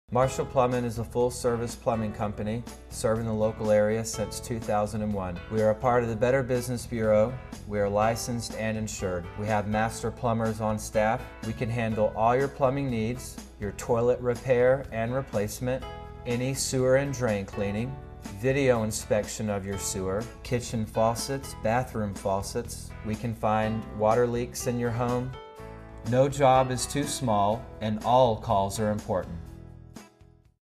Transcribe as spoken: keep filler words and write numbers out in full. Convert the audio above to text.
Marshall Plumbing is a full-service plumbing company serving the local area since two thousand one. We are a part of the Better Business Bureau. We are licensed and insured. We have master plumbers on staff. We can handle all your plumbing needs, your toilet repair and replacement, any sewer and drain cleaning, video inspection of your sewer, kitchen faucets, bathroom faucets. We can find water leaks in your home. No job is too small and all calls are important.